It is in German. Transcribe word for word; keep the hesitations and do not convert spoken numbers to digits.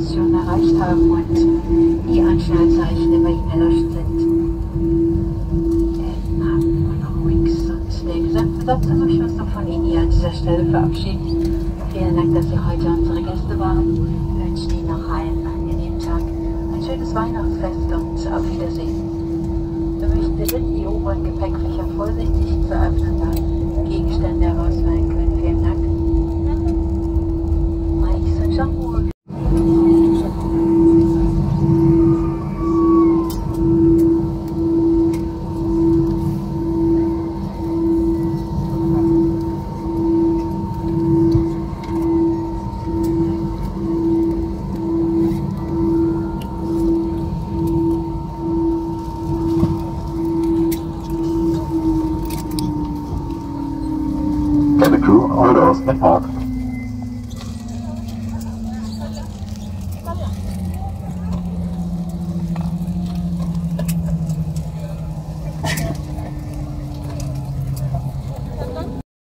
Station erreicht haben und die Anschnallzeichen über ihm erlöscht sind. Im Namen von Eurowings und der gesamten Besatzung möchten wir uns noch von Ihnen hier an dieser Stelle verabschieden. Vielen Dank, dass Sie heute unsere Gäste waren. Wir wünschen Ihnen noch einen angenehmen Tag, ein schönes Weihnachtsfest und auf Wiedersehen. Wir möchten bitten, die oberen Gepäckfächer vorsichtig zu öffnen, da Gegenstände herausfallen können. Vielen Dank. Ladies and gentlemen. Cabin crew, all doors and park.